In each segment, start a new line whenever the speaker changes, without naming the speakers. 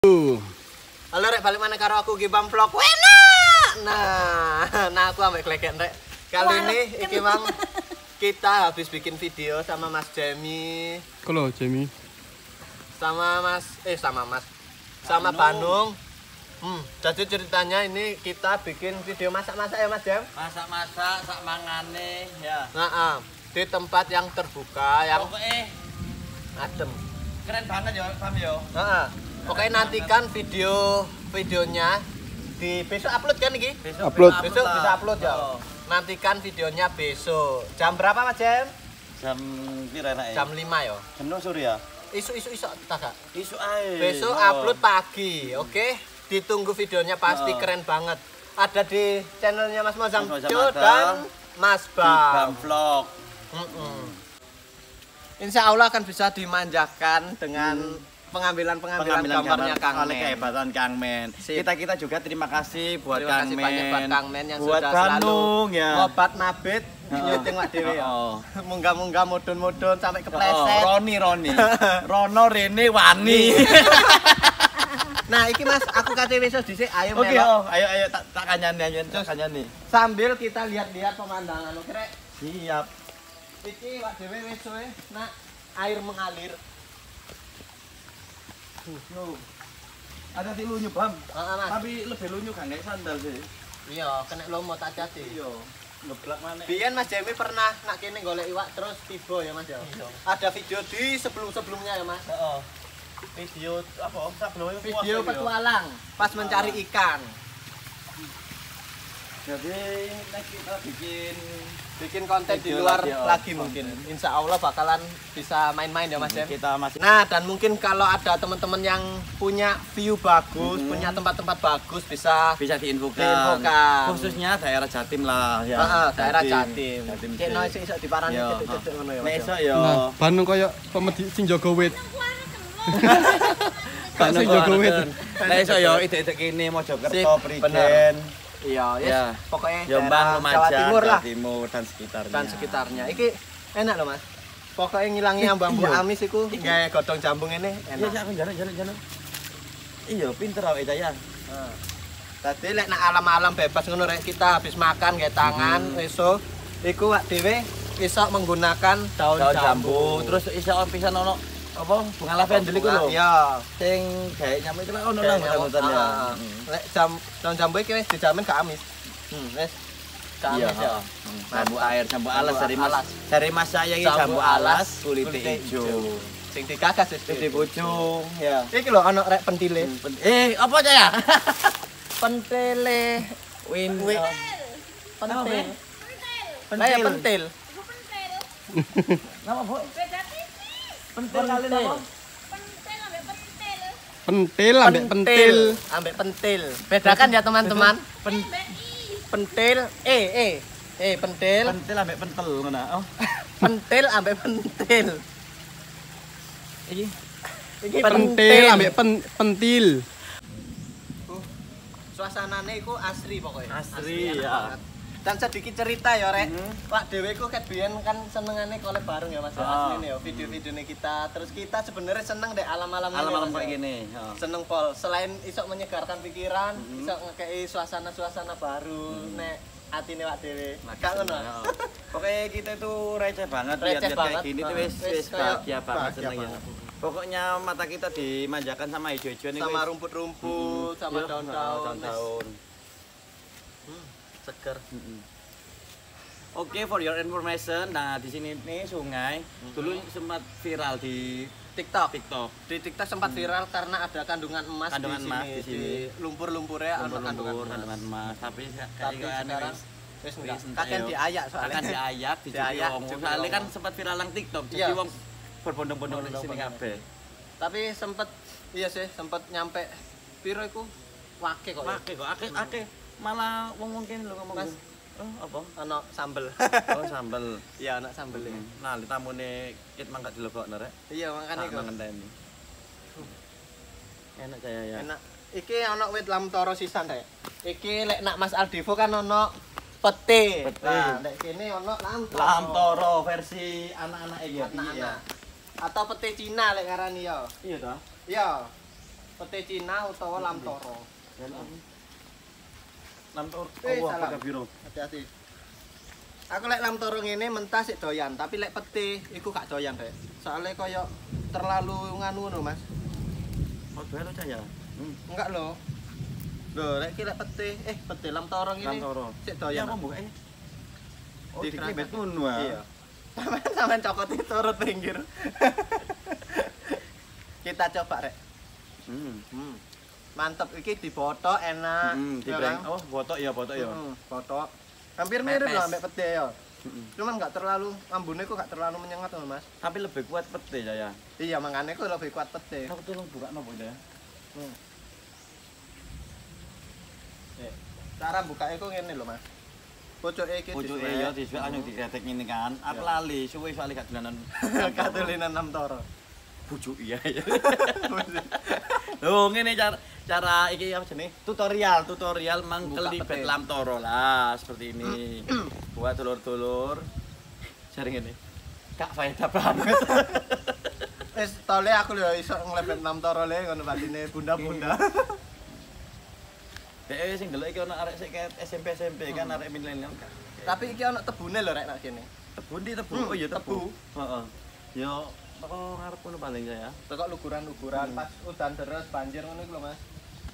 Halo rek, balik mana karo aku Gibam Vlog. Enak. Nah aku ambek glegen rek. Kali ini iki Bang kita habis bikin video sama Mas Jamie.
Kalau Jamie.
Sama Bandung. Jadi ceritanya ini kita bikin video masak-masak ya Mas Jam?
Masak-masak, sak mangane ya.
Di tempat yang terbuka, yang adem.
Keren banget ya, Pam yo.
Oke, nantikan videonya di besok upload kan iki?
Besok
Bisa upload ya. Nantikan videonya besok. Jam berapa Mas Jam?
Jam pira enake?
Jam 5 ya.
Jam 6 sore ya.
Isu tak Kak?
Isu ae.
Besok upload pagi, oke? Ditunggu videonya pasti keren banget. Ada di channelnya Mas Mozam dan Mas
Bam
Bam.
Vlog.
Insya Allah akan bisa dimanjakan dengan pengambilan gambarnya Kang
oleh
Men.
kehebatan Kang Men.
Sip.
Kita juga terima kasih buat
Terima
Kang
kasih
Men.
banyak buat Kang Men yang
buat
sudah
Bandung
selalu
ya.
ngobat mabit nyuting wak dhewe ya. Munggah-munggah mudun-mudun sampai kepleset.
Roni. Rono Rene Wani.
Nah, iki Mas, aku kate wis dhisik, ayo
Oke,
melok.
ayo tak kanyani.
Sambil kita lihat-lihat pemandangan, oke rek?
Siap.
Iki wak dhewe wis suwe, nak air mengalir.
Ada di lunyu, Bam.
Mas.
Tapi lebih lunyu kan kayak sandal sih.
Iya, kena lomo tak jati.
Iya. Ngeblak mana?
Biyen Mas Jamie pernah nak kene golek iwak terus tiba ya Mas ya. Ada video di sebelum-sebelumnya ya Mas.
Heeh. Video apa? Sebelumnya
Video petualang pas mencari ikan.
Jadi next kita
Bikin konten di
video
luar
lagi,
lagi mungkin. Insya Allah bakalan bisa main-main ya Mas Jam.
kita masih
Nah, dan mungkin kalau ada teman-teman yang punya view bagus, punya tempat-tempat bagus bisa
bisa diinfokan. Khususnya daerah Jatim lah ya.
daerah Jatim.
Jatim.
Cek no iso diparani
Yo.
titik-titik ngono ya.
Nek
Mas.
iso yo.
Nah, Bandung koyo pemedi sing jaga wit. Kak
Bandung
sing jaga wit.
Nek iso yo ide-ide kene Mojokerto,
Sip,
Prigen,
bener. Iya, yes.
Ya.
Pokoknya
Jombang,
daerah Jawa
Lumajang,
Timur lah
Timur dan sekitarnya.
dan sekitarnya. Iki enak loh Mas. Pokoknya ngilangi bambu amis iku gawe godhong jambung ini
Iya,
enak.
aku jalan. Iya, pinter awake Daya.
Tadi lek nak alam-alam bebas ngono rek, kita habis makan gawe tangan iso iku wak dhewe iso menggunakan daun jambu.
Terus iso pisan ono apa bunga lavender iku lho.
Iya.
Sing gawe nyamuk itu lah ono lah hutan-hutan ya.
Lek daun jambu iki wis dijamin gak amis. Wis gak
Iya,
amis ya.
Jambu air, jambu alas dari Mas.
alas.
Dari Mas saya iki jambu alas kulit hijau.
Sing digagas wis
Di pucung ya.
Iki lho ana rek pentile.
Apa ya?
Pentile.
Win.
Pentil. Pentil. Pentil.
Nama Bu? Pentil kali nama.
Pentil ambek pentil.
Ambek pentil. Bedakan ya teman-teman. Pentil. Pentil.
Pentil ambek pentel ngono. Oh.
Pentil ambek pentil.
Iki
Pentil ambek pentil.
Suasanane iku asri pokoknya.
Asri,
enak
ya.
banget. Dan sedikit cerita ya rek. Pak Dewe ku ket biyen kan senengane collab bareng ya Mas. Asline ya video-videone kita. Terus kita sebenarnya seneng deh alam-alam
alam-alam
Mas,
kayak
ya.
gini.
Seneng pol. Selain iso menyegarkan pikiran, iso ngekei suasana-suasana baru nek atine Pak Dewe. Gak ngono.
Pokoknya kita itu receh banget
Receh
lihat
banget.
kayak gini tuh
Wis
wis
kayak
bahagia banget
bahagia
seneng ya.
banget.
Pokoknya mata kita dimanjakan sama hijau-hijauan ini.
Sama rumput-rumput, sama daun-daun.
daun-daun.
Seger.
Oke, for your information, nah di sini nih sungai dulu sempat viral di
TikTok.
TikTok.
Di TikTok sempat viral karena ada kandungan emas
Kandungan
di
emas
sini.
di sini.
Di lumpur-lumpurnya ada
Lumpur-lumpur
kandungan emas.
emas. Tapi
Tapi sekarang wis enggak.
wis
Kakek
ayo.
diayak soalnya.
akan diayak di
Diayak,
wong.
dicuri
Soalnya
wong.
kan sempat viral nang TikTok.
Iya.
Jadi wong berbondong-bondong di sini kabeh.
Tapi sempet iya sih, sempet nyampe piro iku wake kok.
Make kok akeh malah wong mungkin lho ngomong.
Mas.
Oh, apa?
Ana sambel.
Oh, sambel.
Iya, ana sambel.
Nah, ditamune kit mangkat dilebokno rek.
Iya, makane iku.
ngenteni. Enak saya ya.
Enak. Iki ana wit lamtoro sisan rek. Iki lek nak Mas Aldivo kan ana pete.
Pete.
Nah, nek kene ana lamtoro.
Lamtoro versi anak-anak iki ya.
Anak-anak. Atau pete Cina lek ngarani ya.
Iya toh?
Iya. Pete Cina utawa lam toro.
Lam toro.
Salam.
Apa biro?
Hati-hati. Aku lek lam toro ngene mentas sik doyan, tapi lek pete iku gak doyan, Rek. Soale koyo terlalu nganu ngono, Mas.
Oh, doyan lo cah ya.
Enggak lho. Lho, lek iki lek pete lam toro ngene.
Lam toro.
Sik
Ya
doyan.
apa mbok Oh,
Dikerasa.
dikibet ngono ah.
Iya. Sampeyan cokot itu turut pinggir. Kita coba, Rek. Mantep iki dipoto enak.
Dibreng. Oh, botok ya.
Foto. Hampir mirip
Pepes.
lah ambek pete ya. Cuman enggak terlalu ambune kok enggak terlalu menyengat loh, Mas.
Tapi lebih kuat pete ya.
Iya, makanya kok lebih kuat pete.
Aku tolong buka nopo ya.
Cara bukake kok ngene lho, Mas. Pucuke iki
Pucuke ya disuwek anyung dikretek ngene kan. Aku lali, suwe soalnya gak dolanan.
Katulinan 6 toro.
Pucuk iya. Loh, ngene cara iki apa jenenge? Tutorial mengkelibet
pete.
lam toro lah seperti ini. Buat dulur-dulur. Jare ngene. Kak faedah banget.
Wis tole aku lho iso nglebet 6 toro le ngono batine bunda-bunda.
Dek sing delok iki ono arek sik SMP kan arek milenial kan.
Tapi iki ono tebune lho rek nak kene.
Tebu ndi tebu? Oh iya tebu. Heeh. Yo teko ngarep ngono paling ya.
Tekok luguran-luguran pas udan deres banjir ngono iku lho, Mas.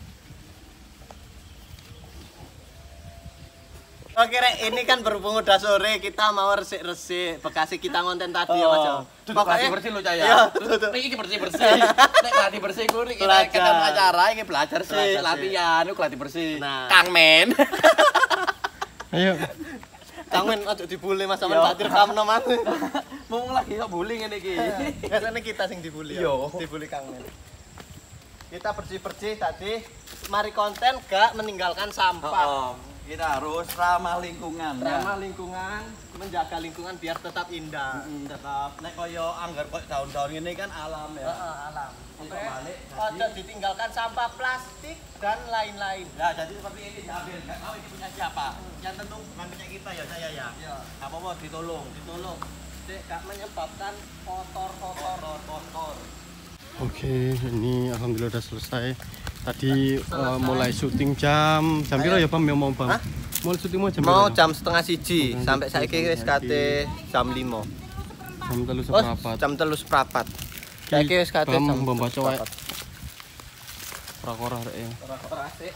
Oke Rek, ini kan berhubung udah sore, kita mau resik-resik Bekasi kita ngonten tadi ya Mas ya.
Pokoknya bersih lo Caya.
Iya, duduk.
Iki bersih-bersih. Nek gladi bersih ku iki
Belajar.
kita acara iki belajar sih,
Belajar sih.
latihan ku gladi bersih.
Nah.
Kang Men.
Ayo.
Kang Men ojo dibully Mas sampean tak direkamno Mas.
Mau lagi kok bullying ngene iki.
Biasanya kita sing dibully ya.
Yo.
Dibully Kang Men. Kita bersih-bersih tadi, mari konten gak meninggalkan sampah.
Kita harus ramah lingkungan.
Ramah lingkungan, menjaga lingkungan biar tetap indah.
Tetap nek koyo anggar kok daun-daun ngene kan alam ya.
Alam.
Oke. Balik.
Ojo ditinggalkan sampah plastik dan lain-lain.
Ya, jadi seperti ini diambil. Enggak tahu ini punya siapa. Yang tentu bukan punya kita ya, saya ya.
Iya.
Enggak apa-apa ditolong.
Ditolong. Gak menyebabkan kotor.
Oke, ini alhamdulillah udah selesai. Tadi mulai syuting jam piro ya Bang mau Bang?
Hah?
Mulai syuting mau jam
Mau
piro?
jam 1:30 sampai saiki wis kate jam 5.
Jam 3
Oh,
seperempat.
jam 3:04. Saiki wis kate
Bam
jam
membaca wae.
4:04.
Ora-ora rek ya.
Ora asik.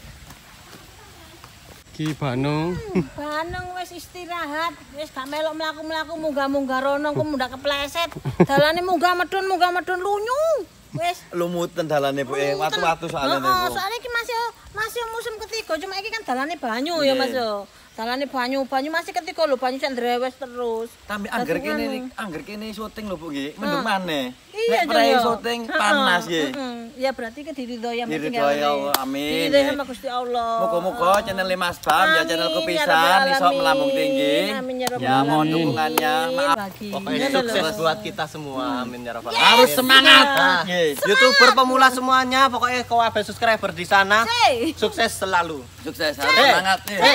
Ki Banung.
Baneng wis istirahat, wis gak melok mlaku-mlaku munggah-munggah rono ku mundak kepleset. Dalane munggah medun lunyu. Wis
Lumutan dalane Bu, watu-watu soalnya
Heeh,
niku.
soalnya iki masih musim ketiga, cuma iki kan dalane banyu ya Mas yo. Dalane banyu masih ketiga lho, banyu sing drewes terus.
Tapi
Dadi
angger kene syuting lho Bu nggih, mendung maneh.
Iya,
Nek prei
Jon, yo.
syuting panas nggih.
Ya berarti ke diridhoi yang
Diridhoi Allah, amin.
Diridhoi sama Gusti Allah.
Muga-muga channel Mas Bam ya channelku
Amin, ya
pisan
Rabbal
iso
Alamin.
melambung tinggi.
Amin, ya Rabbal
Ya mohon
Alamin.
dukungannya. Maaf.
Pokoknya sukses buat kita semua. Amin ya rabbal alamin.
Harus semangat.
Nah,
Nggih.
YouTuber pemula semuanya, pokoknya kabeh subscriber di sana.
Hey.
Sukses selalu.
Sukses, harus semangat nih.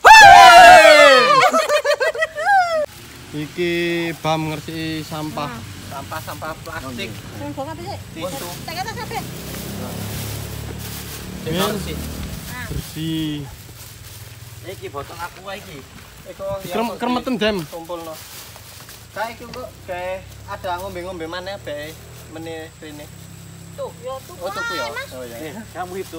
Iki Bam ngerti sampah.
Sampah-sampah plastik.
Sing kok apa sih?
Tisu.
Tak kata sampe.
Bersih.
Bersih.
Iki botol aku wae iki.
Kremeten Dem.
Kumpulno. Saiki kok gawe ada ngombe-ngombe maneh bae meneh rene.
Tuh, yo tuh.
Oh, tuku ya.
Mas.
Oh ya.
Kamu itu.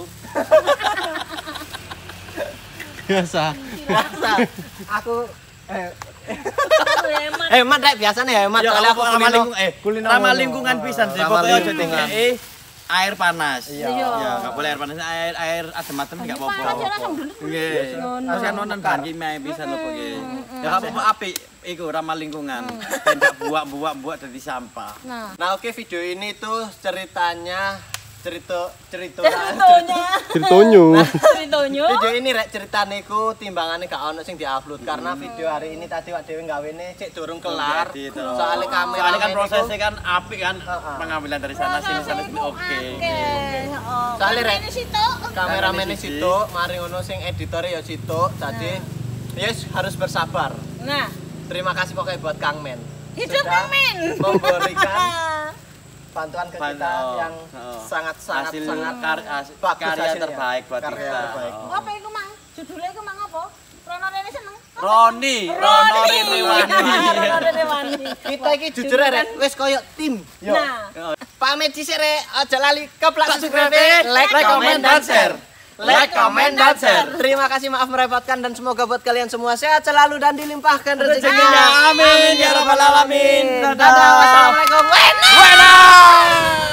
Biasa.
Biasa. Aku
Aduh, hemat.
hemat rek biasane hemat
Ya
soalnya aku
ramah
kulino.
lingkungan, ramah lingkungan pisan sih.
Ramah
Pokoknya aja
lingkungan.
tinggal air panas.
Iya.
Ya, enggak boleh air panas, air adem-adem enggak
Panas ya
apa-apa.
langsung dulu.
Nggih. Terus kan nonton bahan kimia pisan lho nggih. Ya enggak apa-apa apik iku ramah lingkungan. Tidak buak-buak dadi sampah.
Nah,
Nah, oke video ini tuh ceritanya cerita
ceritanya.
Ceritonyo.
Ceritanya.
Video ini rek ceritane ku timbangane gak ono sing diupload karena video hari ini tadi wak dhewe gawene cek durung kelar. Soalnya kamera
Soalnya kan prosesnya kan apik kan pengambilan dari sana sini sana sini oke.
Soalnya, Rek,
ini situ.
kameramene situ, mari ngono sing editore ya situ. Jadi yes harus bersabar.
Nah,
Terima kasih pokoknya buat Kang Men.
hidup
Sudah
Kang Men.
Memberikan bantuan ke kita yang sangat
hasil
bagus
karya
hasilnya.
terbaik buat
Karya
kita.
terbaik.
Apa iku, Mang? Judulnya iku Mang apa? Rono Rene seneng.
Roni Rene
Wani.
Kita iki jujur rek wis koyo tim.
Nah,
Pamit sih rek, aja lali keplak subscribe,
like, comment, dan share.
Like, comment, dan share. Terima kasih, maaf merepotkan dan semoga buat kalian semua sehat selalu dan dilimpahkan rezekinya.
Amin ya rabbal alamin.
Dadah. Wassalamualaikum.
Wena.